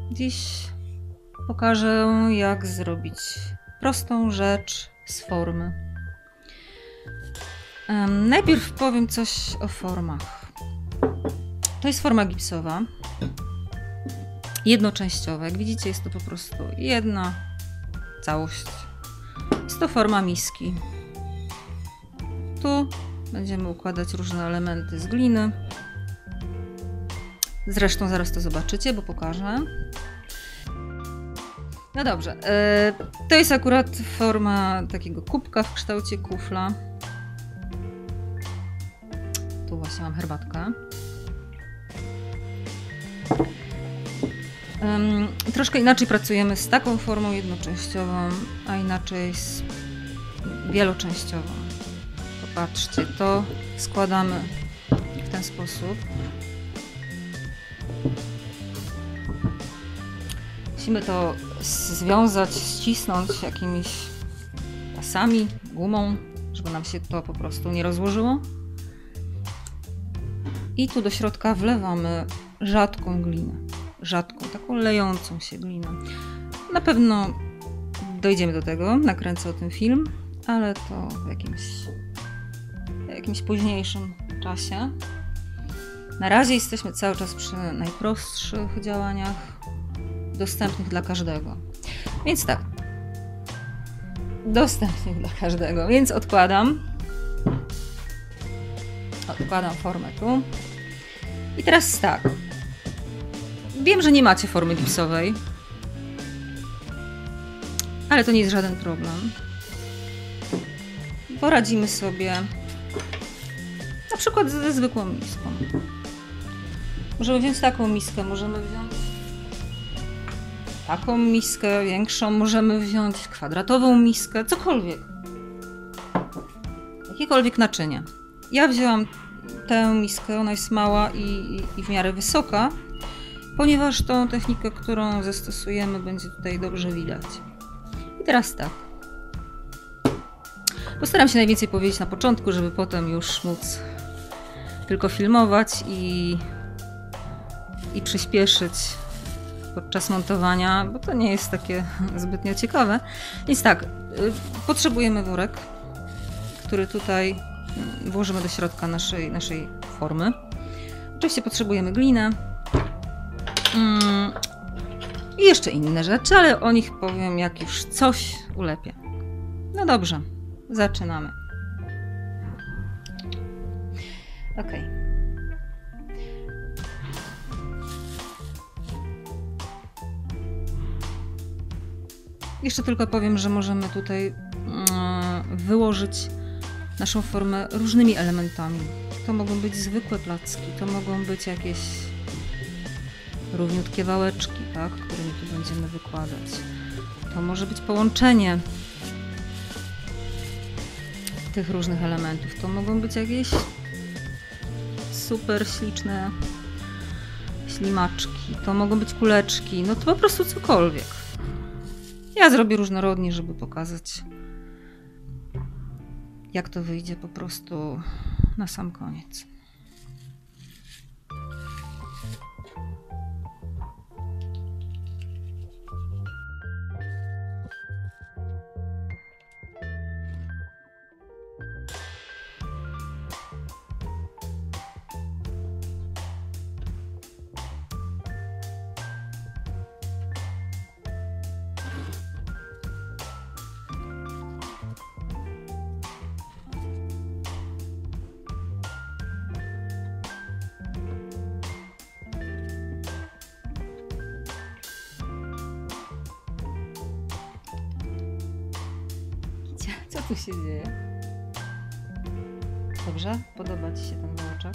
Dziś pokażę, jak zrobić prostą rzecz z formy. Najpierw powiem coś o formach. To jest forma gipsowa, jednoczęściowa. Jak widzicie, jest to po prostu jedna całość. Jest to forma miski. Tu będziemy układać różne elementy z gliny. Zresztą zaraz to zobaczycie, bo pokażę. No dobrze, to jest akurat forma takiego kubka w kształcie kufla. Tu właśnie mam herbatkę. Troszkę inaczej pracujemy z taką formą jednoczęściową, a inaczej z wieloczęściową. Popatrzcie, to składamy w ten sposób. Musimy to związać, ścisnąć jakimiś pasami, gumą, żeby nam się to po prostu nie rozłożyło. I tu do środka wlewamy rzadką glinę. Rzadką, taką lejącą się glinę. Na pewno dojdziemy do tego, nakręcę o tym film, ale to w jakimś późniejszym czasie. Na razie jesteśmy cały czas przy najprostszych działaniach, dostępnych dla każdego. Więc tak, dostępnych dla każdego, więc odkładam formę tu. I teraz tak, wiem, że nie macie formy gipsowej, ale to nie jest żaden problem. Poradzimy sobie na przykład ze zwykłą miską. Możemy wziąć taką miskę, możemy wziąć taką miskę większą, możemy wziąć kwadratową miskę, cokolwiek. Jakiekolwiek naczynie. Ja wzięłam tę miskę, ona jest mała i w miarę wysoka, ponieważ tą technikę, którą zastosujemy, będzie tutaj dobrze widać. I teraz tak. Postaram się najwięcej powiedzieć na początku, żeby potem już móc tylko filmować i przyspieszyć podczas montowania, bo to nie jest takie zbytnio ciekawe. Więc tak, potrzebujemy worek, który tutaj włożymy do środka naszej formy. Oczywiście potrzebujemy glinę i jeszcze inne rzeczy, ale o nich powiem, jak już coś ulepię. No dobrze, zaczynamy. Ok. Jeszcze tylko powiem, że możemy tutaj wyłożyć naszą formę różnymi elementami. To mogą być zwykłe placki, to mogą być jakieś równiutkie wałeczki, tak, którymi tu będziemy wykładać. To może być połączenie tych różnych elementów. To mogą być jakieś super śliczne ślimaczki. To mogą być kuleczki. No to po prostu cokolwiek. Ja zrobię różnorodnie, żeby pokazać, jak to wyjdzie po prostu na sam koniec. Co tu się dzieje? Dobrze? Podoba Ci się ten wałeczek?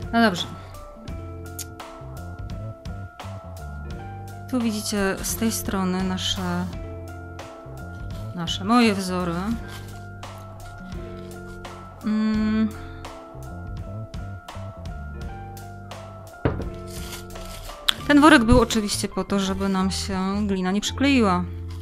No dobrze. Tu widzicie z tej strony moje wzory. Ten worek był oczywiście po to, żeby nam się glina nie przykleiła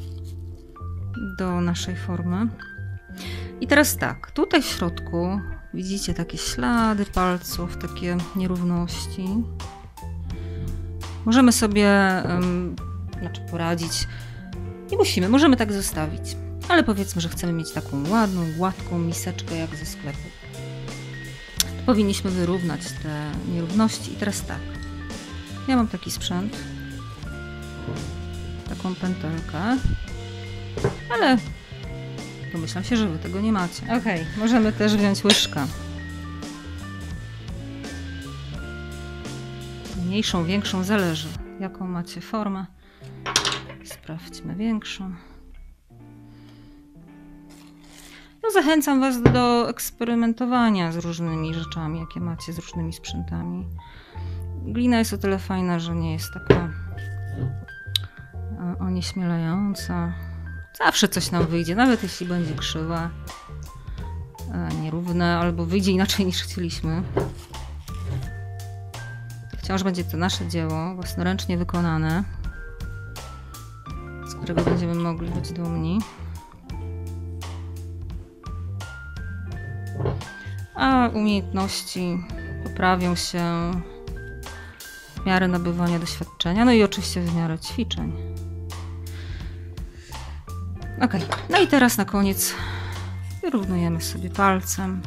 do naszej formy. I teraz tak, tutaj w środku widzicie takie ślady palców, takie nierówności. Możemy sobie poradzić. Nie musimy, możemy tak zostawić. Ale powiedzmy, że chcemy mieć taką ładną, gładką miseczkę jak ze sklepu. Powinniśmy wyrównać te nierówności. I teraz tak. Ja mam taki sprzęt. Taką pętelkę. Ale domyślam się, że wy tego nie macie. Ok, możemy też wziąć łyżkę. Mniejszą, większą, zależy jaką macie formę. Sprawdźmy większą. No, zachęcam was do eksperymentowania z różnymi rzeczami, jakie macie, z różnymi sprzętami. Glina jest o tyle fajna, że nie jest taka onieśmielająca. Zawsze coś nam wyjdzie, nawet jeśli będzie krzywa, nierówne, albo wyjdzie inaczej niż chcieliśmy. Wciąż będzie to nasze dzieło, własnoręcznie wykonane, z którego będziemy mogli być dumni. A umiejętności poprawią się w miarę nabywania doświadczenia, no i oczywiście w miarę ćwiczeń. Ok, no i teraz na koniec wyrównujemy sobie palcem.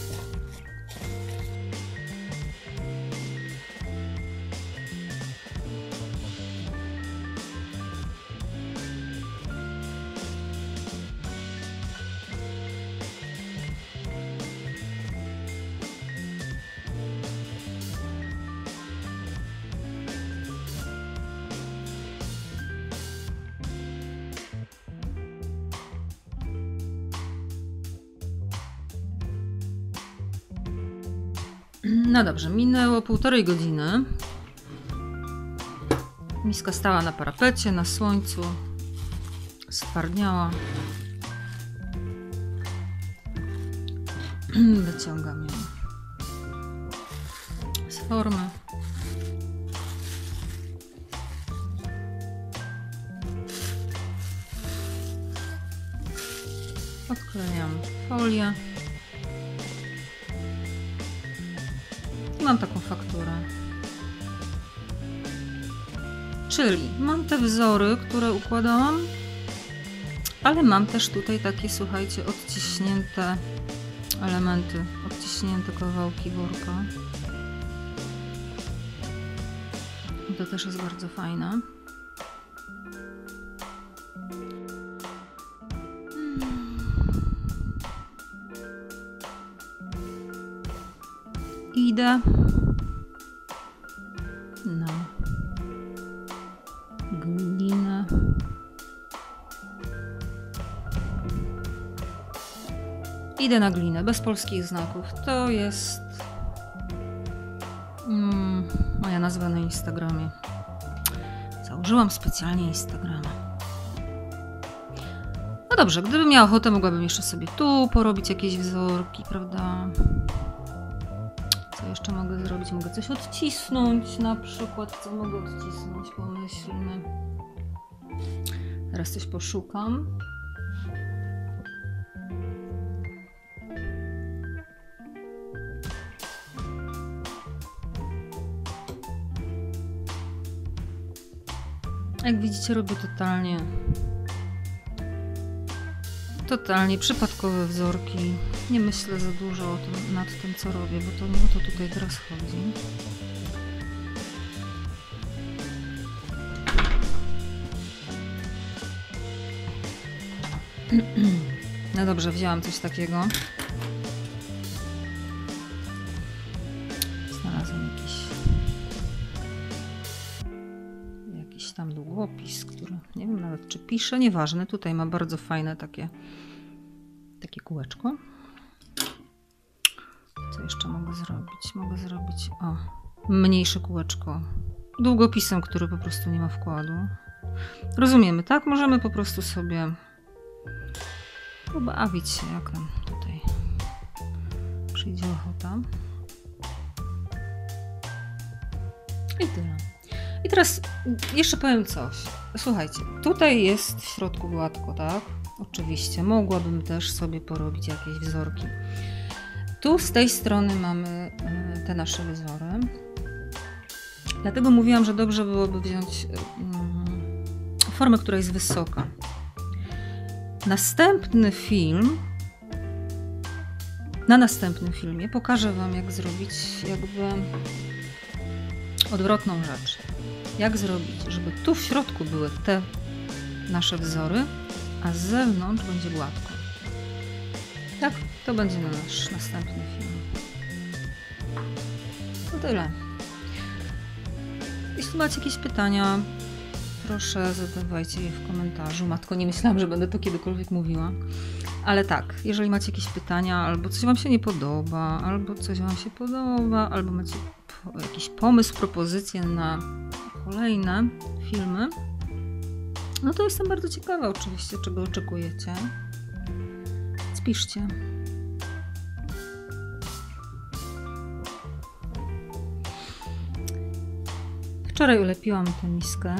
No dobrze, minęło 1,5 godziny. Miska stała na parapecie, na słońcu. Stwardniała. Wyciągam ją z formy. Odklejam folię. I mam taką fakturę. Czyli mam te wzory, które układałam, ale mam też tutaj takie, słuchajcie, odciśnięte elementy, odciśnięte kawałki worka. I to też jest bardzo fajne. Idę na glinę. Idę na glinę, bez polskich znaków. To jest moja nazwa na Instagramie. Założyłam specjalnie Instagrama. No dobrze, gdybym miała ochotę, mogłabym jeszcze sobie tu porobić jakieś wzorki, prawda? Co jeszcze mogę zrobić? Mogę coś odcisnąć na przykład. Co mogę odcisnąć? Pomyślmy. Teraz coś poszukam. Jak widzicie, robię totalnie przypadkowe wzorki. Nie myślę za dużo nad tym, co robię, bo to nie o to tutaj teraz chodzi. No dobrze, wzięłam coś takiego. Znalazłam jakiś tam długopis, który nie wiem nawet czy pisze, nieważne. Tutaj ma bardzo fajne takie kółeczko. Co jeszcze mogę zrobić? Mogę zrobić, o, mniejsze kółeczko długopisem, który po prostu nie ma wkładu. Rozumiemy, tak? Możemy po prostu sobie pobawić się, jak nam tutaj przyjdzie ochota. I tyle. I teraz jeszcze powiem coś. Słuchajcie, tutaj jest w środku gładko, tak? Oczywiście, mogłabym też sobie porobić jakieś wzorki. Tu z tej strony mamy te nasze wzory. Dlatego mówiłam, że dobrze byłoby wziąć formę, która jest wysoka. Na następnym filmie pokażę Wam, jak zrobić jakby odwrotną rzecz. Jak zrobić, żeby tu w środku były te nasze wzory, a z zewnątrz będzie gładko. Tak, to będzie nasz następny film. To tyle. Jeśli macie jakieś pytania, proszę zadawajcie je w komentarzu. Matko, nie myślałam, że będę to kiedykolwiek mówiła. Ale tak, jeżeli macie jakieś pytania, albo coś Wam się nie podoba, albo coś Wam się podoba, albo macie jakiś pomysł, propozycję na kolejne filmy, no to jestem bardzo ciekawa oczywiście, czego oczekujecie. Spiszcie. Wczoraj ulepiłam tę miskę,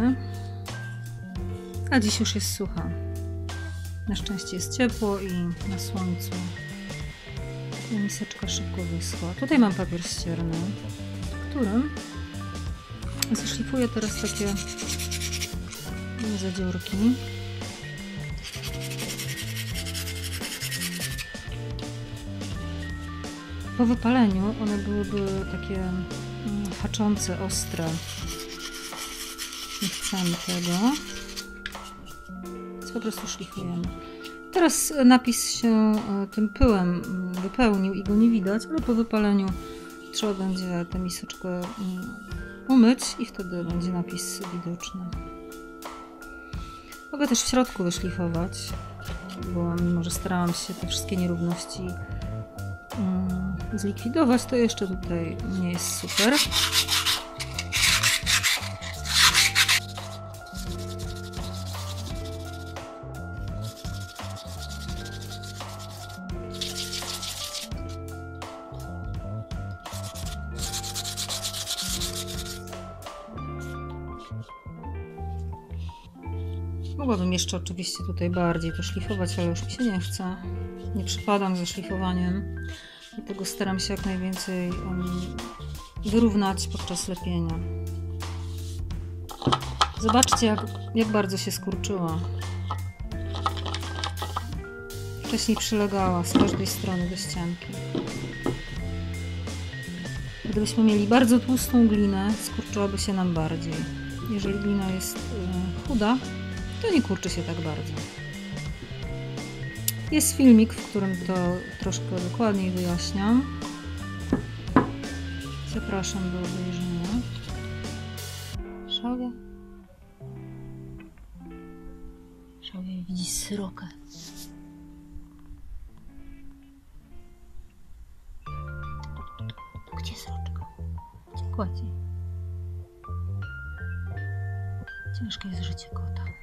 a dziś już jest sucha. Na szczęście jest ciepło i na słońcu ta miseczka szybko wyschła. Tutaj mam papier ścierny, którym zaszlifuję teraz takie zadziorki. Po wypaleniu one byłyby takie haczące, ostre. Nie chcemy tego. Więc po prostu szlifujemy. Teraz napis się tym pyłem wypełnił i go nie widać, ale po wypaleniu trzeba będzie tę miseczkę umyć i wtedy będzie napis widoczny. Mogę też w środku wyszlifować, bo mimo że starałam się te wszystkie nierówności zlikwidować, to jeszcze tutaj nie jest super. Mogłabym jeszcze oczywiście tutaj bardziej to szlifować, ale już mi się nie chce. Nie przypadam za szlifowaniem. Dlatego staram się jak najwięcej wyrównać podczas lepienia. Zobaczcie, jak bardzo się skurczyła. Wcześniej przylegała z każdej strony do ścianki. Gdybyśmy mieli bardzo tłustą glinę, skurczyłaby się nam bardziej. Jeżeli glina jest chuda, to nie kurczy się tak bardzo. Jest filmik, w którym to troszkę dokładniej wyjaśniam. Zapraszam do obejrzenia. Szałwia? Szałwia widzi srokę. Gdzie sroczka? Gdzie kładzie? Ciężkie jest życie kota.